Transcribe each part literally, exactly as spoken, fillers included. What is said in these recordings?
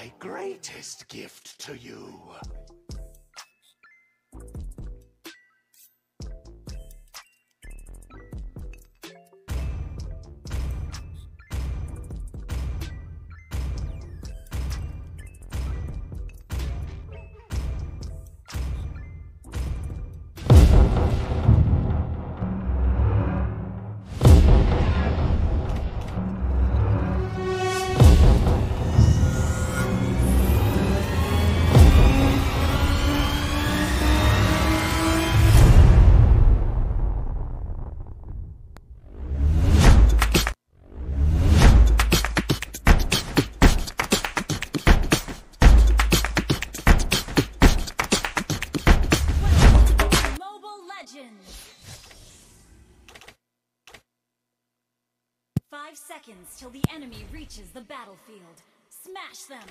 my greatest gift to you. Five seconds till the enemy reaches the battlefield. Smash them.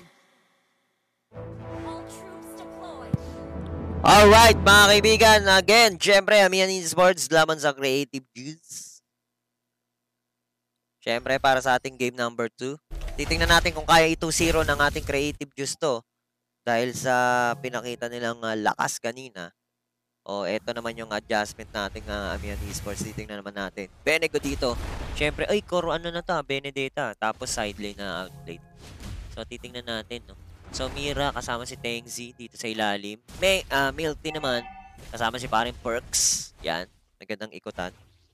All troops deployed. Alright mga kaibigan, again, syempre Amihan Esports laban sa Creative Juice. Syempre para sa ating game number two. Titingnan natin kung kaya i two zero ng ating Creative Juice to. Dahil sa pinakita nilang uh, lakas kanina. O, eto naman yung adjustment natin ng uh, Amihan Esports. Titingnan naman natin. Benego dito. Siyempre, ay, core ano na to, Benedetta. Tapos side lane na outplate. So, titingnan natin, no. So, Mira, kasama si Tengzi dito sa ilalim. May, uh, Milty naman, kasama si paring Perks. Yan, magandang ikutan.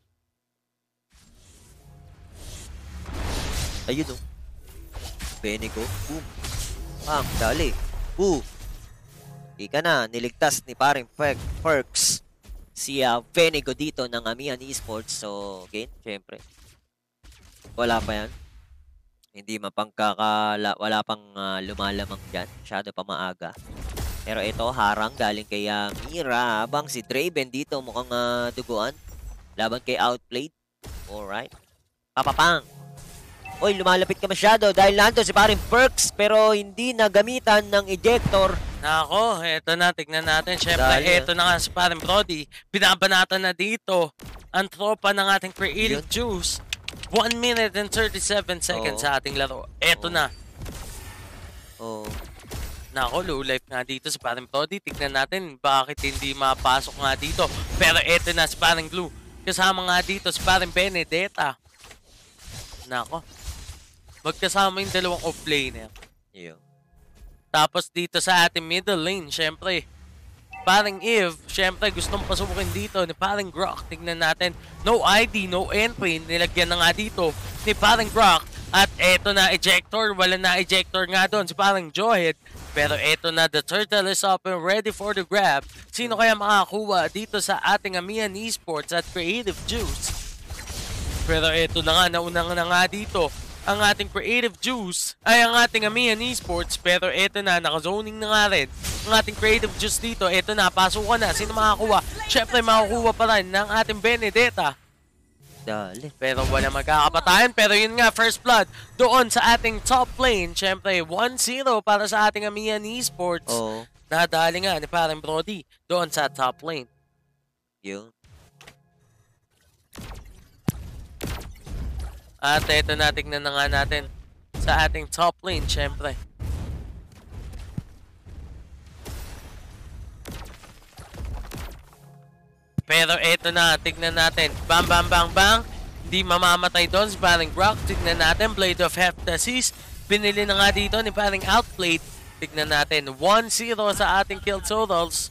Ayun, no. Benego. Boom. Pang, dali. Boom. Di ka na, niligtas ni paring Perks si uh, Benego dito ng Amihan Esports. So, again, syempre, wala pa yan. Hindi mapangkakala, wala pang uh, lumalamang dyan. Masyado pa maaga. Pero ito, harang galing kay uh, Mira. Habang si Draven dito mukhang uh, duguan. Laban kay Outplayed. Alright. Papapang. Uy, lumalapit ka masyado dahil nandun si paring Perks pero hindi nagamitan ng ejector. Nako, eto na, tignan natin. Siyempre, Dali, eto na nga si paring Brody. Binabanatan na dito ang tropa ng ating Creative Yun. Juice. one minute and thirty-seven seconds Oo. sa ating laro. Eto Oo. na. Oh. Nako, low life nga dito si paring Brody. Tignan natin bakit hindi mapasok nga dito. Pero eto na si paring Blue. Kasama nga dito si paring Benedetta. Nako. Magkasama yung dalawang off-laner. Yun. Tapos dito sa ating middle lane, syempre, paring Eve, syempre gustong pasukin dito ni paring Grok. Tignan natin, no I D, no entry, nilagyan na nga dito ni paring Grok. At eto na ejector, wala na ejector nga doon si paring Joyhead. Pero eto na, the turtle is up and ready for the grab. Sino kaya makakuha dito sa ating Amihan Esports at Creative Juice? Pero eto na nga, naunang na nga dito ang ating Creative Juice ay ang ating Amihan Esports. Pero eto na, naka-zoning na nga rin ang ating Creative Juice dito. Eto na, pasukan na. Sino makakuha? Siyempre, makakuha pa rin ng ating Benedetta. Dali. Pero wala magkakapatayan. Pero yun nga, first blood doon sa ating top lane. Siyempre, one zero para sa ating Amihan Esports. Oo. Nadali nga ni parang Brody doon sa top lane. Yun. At ito na, tignan na nga natin sa ating top lane, syempre. Pero ito na, tignan natin. Bam, bam, bang, bang. Hindi mamamatay doon si paring Brock. Tignan natin, Blade of Heptasis. Binili na nga dito ni paring Outplayed. Tignan natin, one zero sa ating kill totals.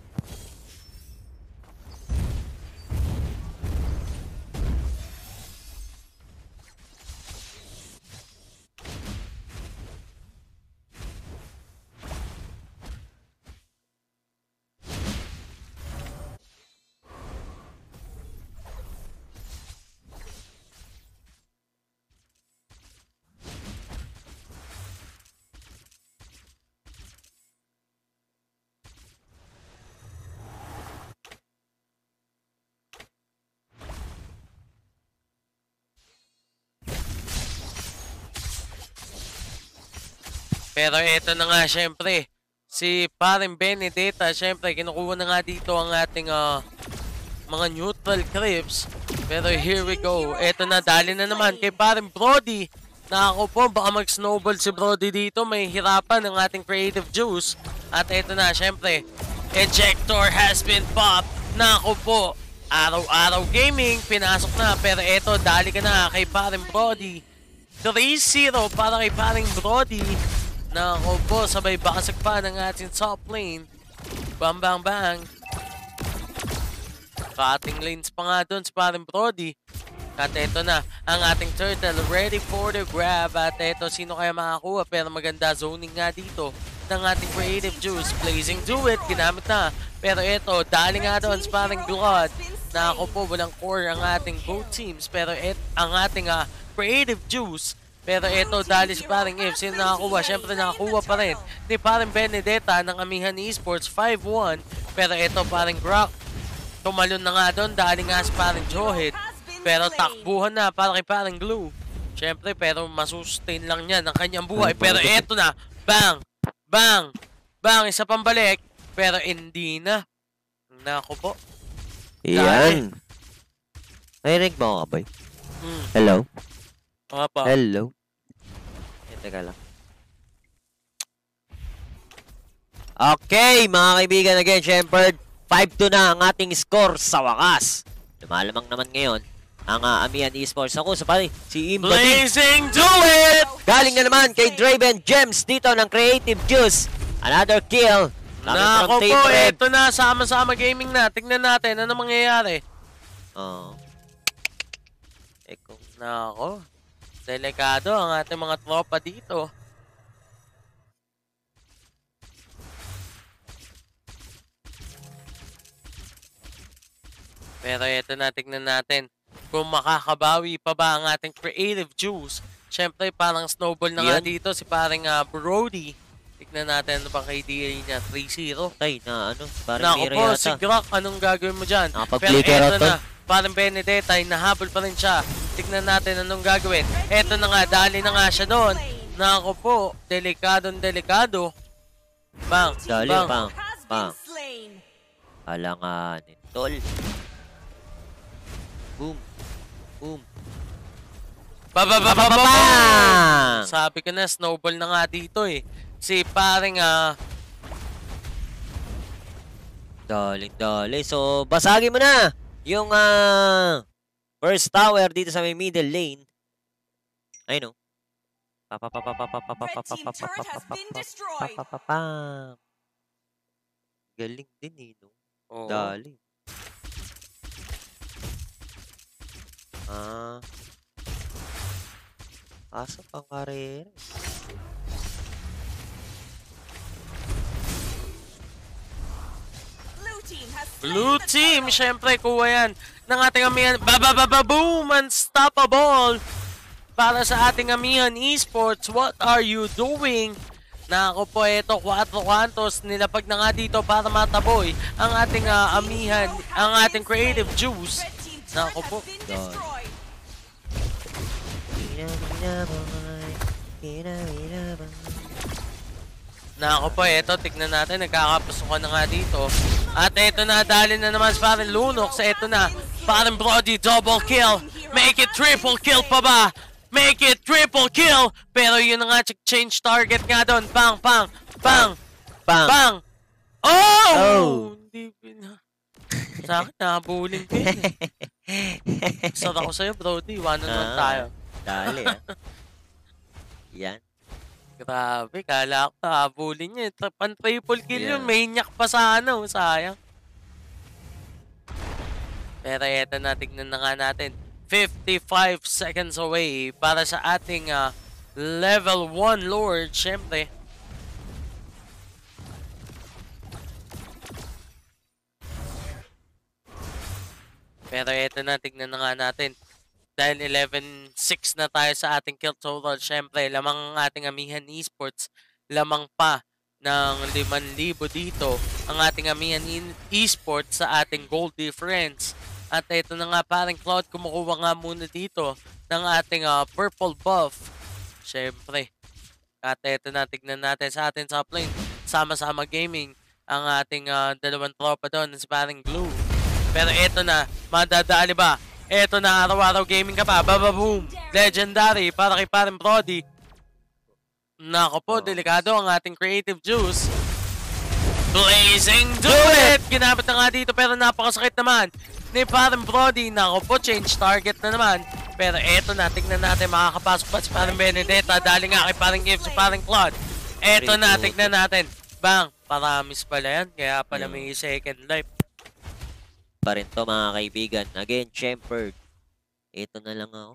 Pero eto na nga, syempre, si paring Benedetta, syempre, kinukuha na nga dito ang ating uh, mga neutral creeps. Pero here we go. Eto na, dali na naman kay paring Brody. Nako po, baka mag-snowball si Brody dito. May hirapan ng ating creative juice. At ito na, syempre, ejector has been popped. Nako po, araw-araw gaming, pinasok na. Pero ito, dali ka na kay paring Brody. three zero para kay paring Brody. Nako po, sabay bakasag pa ng ating top lane. Bang, bang, bang. Cutting lanes pa nga doon sa paring Brody. At ito na, ang ating turtle ready for the grab. At ito, sino kaya makakuha? Pero maganda zoning nga dito ng ating creative juice. Blazing do it, ginamit na. Pero ito, dali nga doon sa parang blood. Na ako po, walang core ang ating both teams. Pero et, ang ating uh, creative juice. Pero ito, dali sa parang if. Sino nakakuha? Siyempre nakakuha pa rin ni parang Benedetta ng Amihan Esports five one. Pero ito, parang Brock. Tumalon na nga doon, dali nga sa parang Johid. Pero takbuhan na para kay parang Glue. Siyempre, pero masustain lang niya ng kanyang buhay. Pero eto na, bang, bang, bang, isa pang balik. Pero hindi na. Nako po. Yan. Narinig mo ka, boy? Hmm. Hello? Mga pa. Hello? Eh, teka lang. Okay, mga kaibigan, again, syempre, five two na ang ating score sa wakas. Lumalamang naman ngayon ang uh, Amihan Esports. Ako sa pari, si Imba. Blazing do it! Galing na naman kay Draven Gems dito ng Creative Juice. Another kill. Nako po, ito na, sama-sama gaming na. Tingnan natin, ano mangyayari? Oo. Eh kung... Nako, delikado ang ating mga tropa dito. Pero ito na, tingnan natin kung makakabawi pa ba ang ating creative juice. Siyempre, parang snowball na nga dito si parang uh, Brody. Tignan natin ano bang K D A niya, three zero. Tay, na ano, parang Nako Mira po, yata. si Grok, anong gagawin mo dyan? Pero Nakapag-flicker eto out na, parang Benedetta, nahabol pa rin siya. Tignan natin anong gagawin. Eto na nga, dali na nga siya doon. Nako po, delikadong delikado. Bang, Dali, bang. bang, bang. Alanganin, tol. Boom. Boom. Bababababam! Sabi ko na, snowball na nga dito eh. Si paring ah... Dali, dali. So, basagin mo na yung uh, first tower dito sa may middle lane. Ayun o. Galing din eh, no? Dali. Ah. Asa pang karera. Blue team, syempre kuha yan ng ating Amihan. Babababoom! Unstoppable! Para sa ating Amihan Esports, what are you doing? Nako po, ito, Quattro Quantos, nilapag na nga dito para mataboy ang ating uh, Amihan, ang ating creative juice. Nako po. Nako po, ito, tignan natin, nagkakapasukan na nga dito. At ito na, dali na naman sa parang Lunok. Sa ito na, parang Brody, double kill. Make it triple kill pa ba? Make it triple kill! Pero yun na nga, change target nga doon. Bang, bang, bang, Bang. bang. Oh! Oh. Hindi pina... Sa akin, nakabuling ka yun. Sara ko sa'yo, Brody. One on one tayo. Dali, ah. Yan. Grabe, kala ko nakabuling niya. Pan-triple kill Yeah. yun. Maniac pa sa ano. Sayang. Pero eto na, tignan na nga natin. fifty-five seconds away para sa ating uh, level one Lord, syempre. Pero eto na, tignan na nga natin. Dahil eleven six na tayo sa ating kill total, syempre, lamang ang ating Amihan Esports, lamang pa ng limang libo dito ang ating Amihan Esports sa ating gold difference. At ito na nga, parang Cloud, kumukuha nga muna dito ng ating uh, purple buff. Siyempre. At ito na, tignan natin sa ating top lane. Sama-sama gaming ang ating uh, dalawang tropa doon, si parang Blue. Pero ito na, madadali ba? Eto na, araw-araw gaming ka pa. Bababoom! Legendary para kay Parang Brody. Nako po, delikado ang ating creative juice. Blazing do it! Ginamit na nga dito pero napakasakit naman ni Parang Brody. Nako po, change target na naman. Pero eto na, tignan natin makakapasok pa si Parang Benedetta. Dali nga kay Parang If, si Parang Claude. Eto na, tignan natin. Bang! Paramis pala yan, kaya pala may second life. Pa rin to mga kaibigan. Again, Shempered. Ito na lang ako.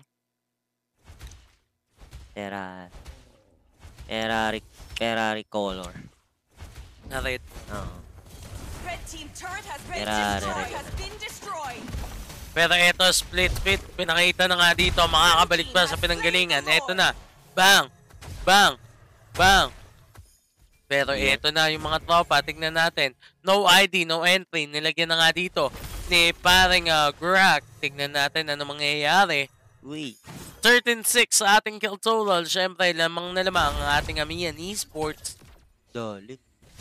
Ferrari. Ferrari. Ferrari color. Narit. Oo. Red team turret has been Ferrari. destroyed. Has been destroyed. Pero eto, split fit. Pinakita na nga dito, makakabalik pa sa pinanggalingan. Eto na. Bang! Bang! Bang! Pero eto na yung mga tropa, tignan natin. No I D, no entry. Nilagyan na nga dito ni paring uh, Grak. Tignan natin ano mangyayari. Uy. thirteen six sa ating kill total. Siyempre, lamang na lamang ang ating Amihan Esports. Dali.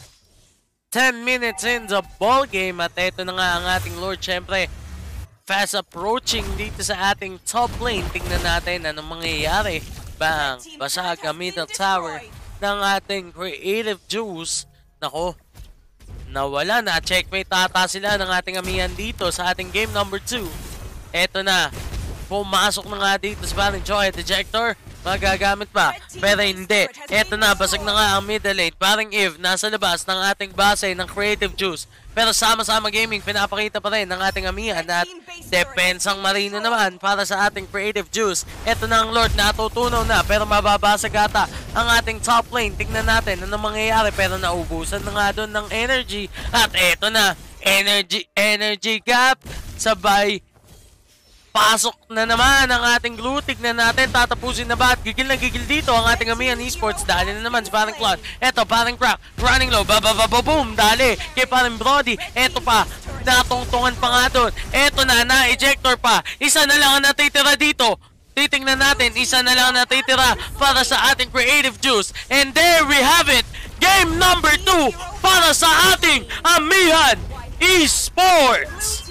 ten minutes in the ball game. At eto na nga ang ating Lord. Siyempre, fast approaching dito sa ating top lane. Tignan natin anong mangyayari. Bang! Basag ang middle tower ng ating creative juice. Nako, nawala na. Checkmate ata sila ng ating Amihan dito sa ating game number two. Eto na. Pumasok na nga dito sa parang Joy Dejector. Magagamit pa. Pero hindi. Eto na. Basag na nga ang middle lane. Parang If nasa labas ng ating base ng creative juice. Pero sama-sama gaming, pinapakita pa rin ng ating Amihan at depensang marino naman para sa ating creative juice. Eto na ang Lord, natutunaw na pero mababasag ata ang ating top lane. Tignan natin ano mangyayari pero naubusan na nga doon ng energy. At eto na, energy, energy gap. Sabay, pasok na naman ang ating glue. Tignan natin, tatapusin na ba? At gigil na gigil dito ang ating Amihan Esports. Dali na naman si parang Claude. Eto, parang Crack. Running low. Babababoom. Dali. Kay parang Brody. Eto pa. Natungtungan pa nga doon. Eto na, na-ejector pa. Isa na lang ang natitira dito. Titingnan natin. Isa na lang ang natitira para sa ating creative juice. And there we have it. Game number two para sa ating Amihan Esports.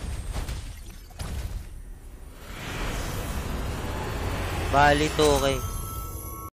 Bali to, okay.